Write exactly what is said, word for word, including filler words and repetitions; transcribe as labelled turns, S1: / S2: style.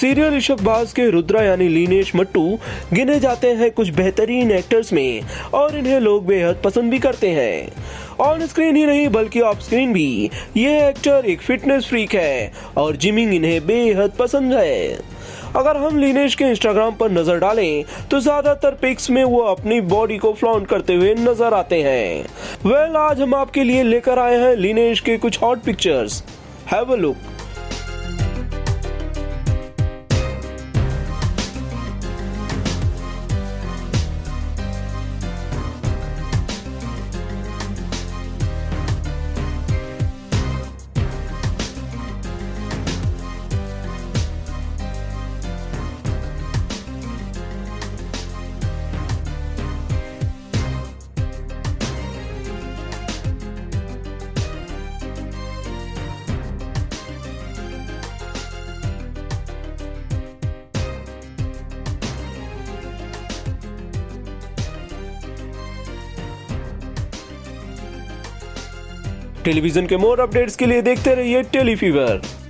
S1: Serial Ishqbaaz के रुद्रा यानी लीनेश मट्टू गिने जाते हैं कुछ बेहतरीन एक्टर्स में और इन्हें लोग बेहद पसंद भी करते हैं। ऑन स्क्रीन ही नहीं बल्कि ऑफ स्क्रीन भी ये एक्टर एक फिटनेस फ्रीक है और जिमिंग इन्हें बेहद पसंद है। अगर हम लीनेश के इंस्टाग्राम पर नजर डालें तो ज्यादातर पिक्स में वो अपनी बॉडी को फ्लॉन्ट करते हुए नजर आते हैं। वेल आज हम आपके लिए लेकर आए हैं लीनेश के कुछ hot pictures. Have a look. Television के मोर अपडेट्स के लिए देखते रहिए टेली फीवर।